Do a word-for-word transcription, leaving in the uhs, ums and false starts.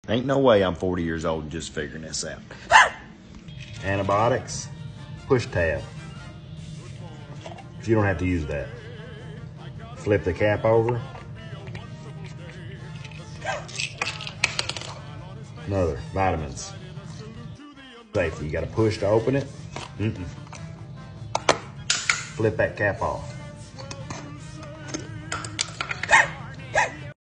Ain't no way I'm forty years old and just figuring this out. Antibiotics, push tab. You don't have to use that. Flip the cap over. Another, vitamins. Safety, you gotta push to open it. Mm-mm. Flip that cap off.